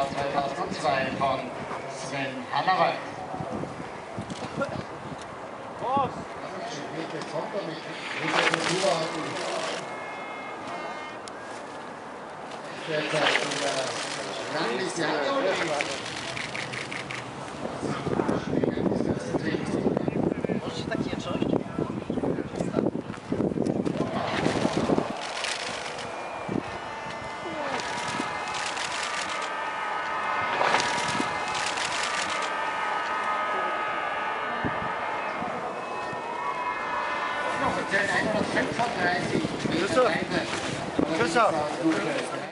Jahr 2002 von Sven Hannawald. Możecie tak jęcząść? Noch 135 Meter Weite.